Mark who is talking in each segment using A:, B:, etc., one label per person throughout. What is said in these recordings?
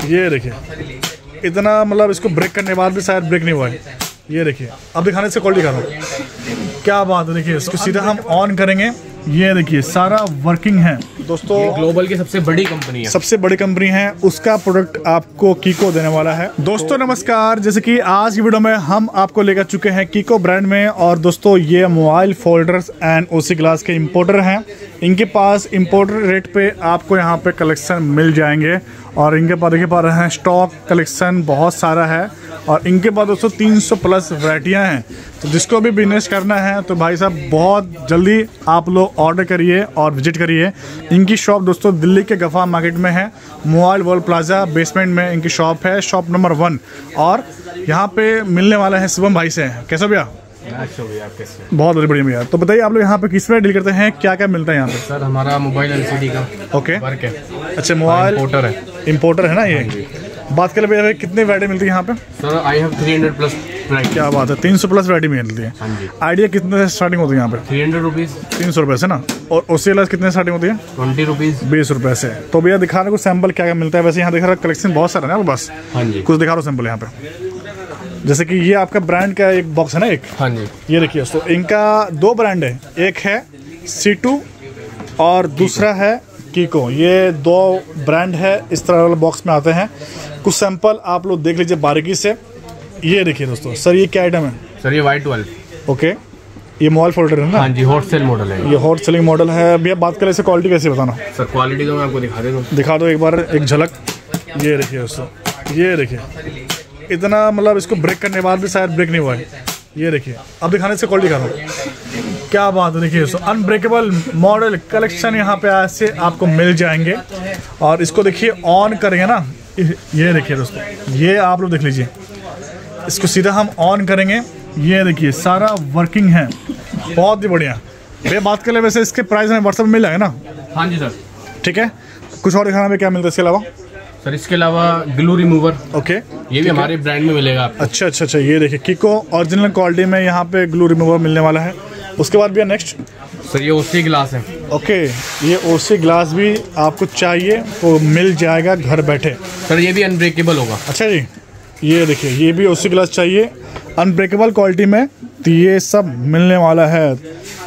A: ये देखिए, इतना मतलब इसको ब्रेक करने के बाद भी शायद ब्रेक नहीं हुआ है। ये देखिए, अब दिखाने से क्वालिटी दिखा रहा हूँ, क्या बात है। देखिए इसको सीधा हम ऑन करेंगे, ये देखिए सारा वर्किंग है दोस्तों।
B: ग्लोबल की सबसे बड़ी कंपनी है,
A: सबसे बड़ी कंपनी है, उसका प्रोडक्ट आपको कीको देने वाला है। दोस्तों नमस्कार, जैसे कि आज की वीडियो में हम आपको लेकर चुके हैं कीको ब्रांड में। और दोस्तों ये mobile folders and OC glass के इंपोर्टर हैं। इनके पास इंपोर्टर रेट पे आपको यहाँ पे कलेक्शन मिल जाएंगे। और इनके पास देखिए पा रहे हैं स्टॉक कलेक्शन बहुत सारा है। और इनके पास दोस्तों 300 प्लस वैरायटियाँ हैं। तो जिसको भी बिजनेस करना है तो भाई साहब बहुत जल्दी आप लोग ऑर्डर करिए और विजिट करिए। इनकी शॉप दोस्तों दिल्ली के गफा मार्केट में है, मोबाइल वर्ल्ड प्लाजा बेसमेंट में इनकी शॉप है, शॉप नंबर 1। और यहाँ पे मिलने वाला है शिवम भाई से। कैसा भैया? बहुत बढ़िया भैया। तो बताइए आप लोग यहाँ पे किस में डील करते हैं, क्या क्या मिलता है यहाँ पे?
B: सर हमारा मोबाइल एलसीडी का
A: ओके
B: वर्क है।
A: अच्छा, मोबाइल
B: इंपोर्टर है।
A: इंपोर्टर है ना ये। बात करें भैया कितने वैरायटी मिलती है यहाँ पे?
B: Sir I have 300 plus variety.
A: क्या बात है, 300 प्लस वैरायटी मिलती है।
B: हाँ जी।
A: आइडिया कितने से स्टार्टिंग होती है यहाँ पे?
B: 300 रुपीज़।
A: 300 रुपये से ना। और ओसी ग्लास कितने स्टार्टिंग होती है?
B: 20 रुपीज़।
A: 20 रुपये से। तो भैया दिखाने को सैंपल क्या क्या मिलता है? वैसे यहाँ दिखा रहा कलेक्शन बहुत सारा है ना बस।
B: हाँ जी।
A: कुछ दिखा रहा हूँ सैंपल यहाँ पे। जैसे कि ये आपका ब्रांड का एक बॉक्स है ना एक।
B: हाँ जी।
A: ये देखिए दोस्तों, इनका 2 ब्रांड है, एक है C2 और दूसरा है कीको। ये 2 ब्रांड है, इस तरह वाले बॉक्स में आते हैं। कुछ सैंपल आप लोग देख लीजिए बारीकी से। ये देखिए दोस्तों, सर ये क्या आइटम है?
B: सर ये Y12।
A: ओके, ये मोबाइल फोल्डर है ना?
B: हाँ जी, हॉट सेल मॉडल है।
A: ये हॉट सेलिंग मॉडल है। भैया बात करें इसे क्वालिटी कैसे बताना?
B: सर क्वालिटी तो मैं आपको दिखा देता हूँ।
A: दिखा दो एक बार एक झलक। ये देखिए दोस्तों, ये देखिए, इतना मतलब इसको ब्रेक करने के बाद भी शायद ब्रेक नहीं हुआ है। ये देखिए, अब दिखाने से क्वालिटी दिखा रहा हूँ, क्या बात है। देखिए दोस्तों, अनब्रेकेबल मॉडल कलेक्शन यहाँ पे ऐसे आपको मिल जाएंगे। और इसको देखिए ऑन करेंगे ना, ये देखिए दोस्तों, ये आप लोग देख लीजिए, इसको सीधा हम ऑन करेंगे, ये देखिए सारा वर्किंग है, बहुत ही बढ़िया। भैया बात कर ले, वैसे इसके प्राइस हमें व्हाट्सएप में मिल जाएगा ना?
B: हाँ जी सर।
A: ठीक है, कुछ और दिखाना में क्या मिलता है इसके अलावा?
B: सर इसके अलावा ग्लू रिमूवर।
A: ओके,
B: ये भी हमारे ब्रांड में मिलेगा आपको।
A: अच्छा अच्छा अच्छा। ये देखिए कीको ओरिजिनल क्वालिटी में यहाँ पे ग्लू रिमूवर मिलने वाला है। उसके बाद भैया नेक्स्ट?
B: सर ये ओसी ग्लास है।
A: ओके, ये ओसी ग्लास भी आपको चाहिए तो मिल जाएगा घर बैठे।
B: सर ये भी अनब्रेकेबल होगा।
A: अच्छा जी, ये देखिए, ये भी ओसी ग्लास चाहिए अनब्रेकेबल क्वालिटी में, तो ये सब मिलने वाला है।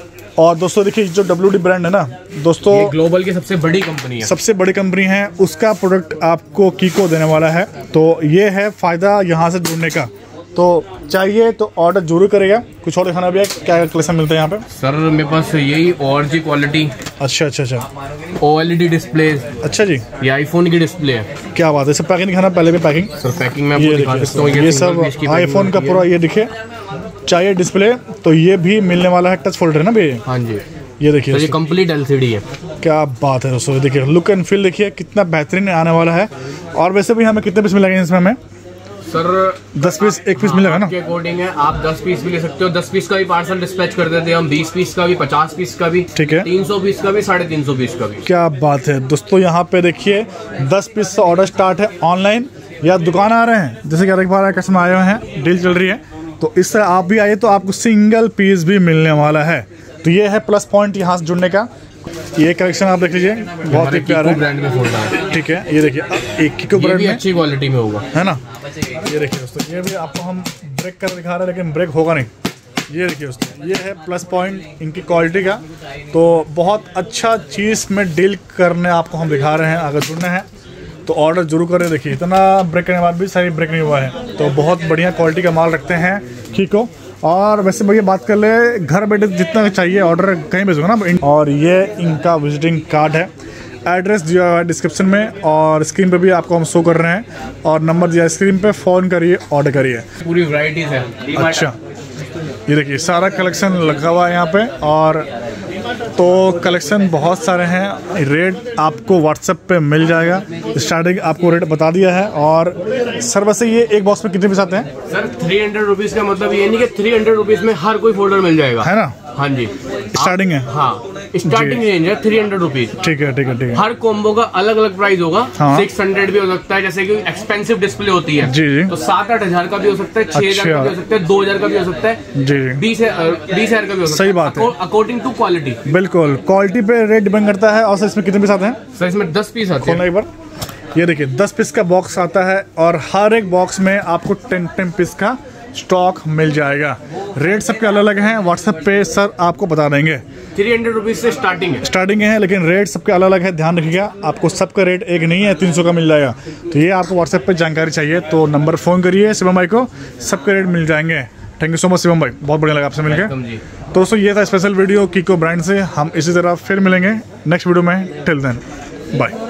A: और दोस्तों देखिए जो WD ब्रांड है ना दोस्तों,
B: ये ग्लोबल की सबसे बड़ी कंपनी है।
A: सबसे बड़ी कंपनी है, उसका प्रोडक्ट आपको कीको देने वाला है। तो ये है फ़ायदा यहाँ से जुड़ने का। तो चाहिए तो ऑर्डर जरूर करेगा। कुछ और दिखाना भैया, क्या कलेक्शन मिलता है यहाँ पे?
B: सर मेरे पास यही ORG क्वालिटी।
A: अच्छा अच्छा अच्छा।
B: OLED display.
A: अच्छा जी,
B: ये आईफोन की डिस्प्ले है।
A: क्या बात है। सब पैकिंग दिखाना पहले भी पैकिंग।
B: सर पैकिंग में आपको दिखा देता हूँ।
A: ये सब आईफोन का पूरा, ये दिखे चाहिए डिस्प्ले तो ये भी मिलने वाला है। टच फोल्डर है ना भैया?
B: हाँ जी।
A: ये देखिए
B: ये कंप्लीट LCD है।
A: क्या बात है दोस्तों, देखिए लुक एंड फील देखिए कितना बेहतरीन आने वाला है। और वैसे भी हमें कितने पीस मिलेंगे इसमें? हमें
B: सर
A: 10 पीस, एक पीस मिलेगा ना?
B: आपके अकॉर्डिंग है, आप 10 पीस भी ले सकते हो। 10 पीस का भी पार्सल डिस्पैच कर देते हैं हम, 20 पीस का भी, 50 पीस का भी,
A: ठीक है,
B: 300 पीस का भी, 350 पीस का भी।
A: क्या बात है दोस्तों, यहाँ पे देखिए 10 पीस से ऑर्डर स्टार्ट है। ऑनलाइन या दुकान आ रहे हैं, जैसे कि एक बार कस्टमर आए हुए हैं, डील चल रही है, तो इस तरह आप भी आइए तो आपको सिंगल पीस भी मिलने वाला है। तो ये है प्लस पॉइंट यहाँ से जुड़ने का। ये कलेक्शन आप देख लीजिए, बहुत ही प्यारा
B: ब्रांड में फोल्डर है।
A: ठीक है, ये देखिए एक कीको ब्रांड में
B: अच्छी क्वालिटी में होगा,
A: है ना? ये देखिए दोस्तों, ये भी आपको हम ब्रेक कर दिखा रहे हैं लेकिन ब्रेक होगा नहीं। ये देखिए दोस्तों, ये है प्लस पॉइंट इनकी क्वालिटी का। तो बहुत अच्छा चीज़ में डील करने आपको हम दिखा रहे हैं। अगर जुड़ना है तो ऑर्डर जरूर करें। देखिए इतना ब्रेक करने के बाद भी सही ब्रेक नहीं हुआ है, तो बहुत बढ़िया क्वालिटी का माल रखते हैं कीको। और वैसे भैया बात कर ले, घर बैठे जितना चाहिए ऑर्डर कहीं भेजोगे ना। और ये इनका विजिटिंग कार्ड है, एड्रेस दिया हुआ है डिस्क्रिप्शन में और स्क्रीन पे भी आपको हम शो कर रहे हैं। और नंबर दिया है स्क्रीन पे, फ़ोन करिए, ऑर्डर करिए।
B: पूरी वैरायटीज है।
A: अच्छा, ये देखिए सारा कलेक्शन लगा हुआ है यहाँ पे। और तो कलेक्शन बहुत सारे हैं। रेट आपको व्हाट्सएप पे मिल जाएगा, स्टार्टिंग आपको रेट बता दिया है। और सर वैसे ये एक बॉक्स में कितने पीस आते हैं?
B: सर 300 रुपीज़ का मतलब ये नहीं कि 300 रुपीज़ में हर कोई फोल्डर मिल जाएगा, है
A: ना?
B: हाँ जी,
A: स्टार्टिंग है।
B: हाँ, स्टार्टिंग रेंज है 300 रुपीज़।
A: ठीक है ठीक है ठीक है।
B: हर कॉम्बो का अलग अलग प्राइस होगा।
A: हाँ।
B: 600 भी हो सकता है, जैसे कि एक्सपेंसिव डिस्प्ले होती है
A: जी जी,
B: तो 7-8 हजार का भी हो सकता है, 6,000 का भी हो सकता है, 2,000 का भी हो सकता है,
A: जी
B: 20,000 का भी हो सकता है।
A: सही बात है,
B: अकॉर्डिंग टू क्वालिटी।
A: बिल्कुल क्वालिटी पे रेट डिपेंड करता है। और सर इसमें कितने पीस आते हैं?
B: सर इसमें 10 पीस आते हैं।
A: खोलना एक बार, ये देखिए 10 पीस का बॉक्स आता है और हर एक बॉक्स में आपको 10 पीस का स्टॉक मिल जाएगा। रेट सबके अलग अलग हैं, व्हाट्सएप पे सर आपको बता देंगे।
B: 300 रुपीज से स्टार्टिंग
A: है, लेकिन रेट सबके अलग अलग है, ध्यान रखिएगा। आपको सबका रेट एक नहीं है, 300 का मिल जाएगा। तो ये आपको व्हाट्सएप पे जानकारी चाहिए तो नंबर फ़ोन करिए शिवम भाई को, सबके रेट मिल जाएंगे। Thank you so much Shivam भाई, बहुत बढ़िया लगा आपसे मिलकर। तो दोस्तों ये था स्पेशल वीडियो कीको ब्रांड से। हम इसी तरह फिर मिलेंगे नेक्स्ट वीडियो में। Till then bye.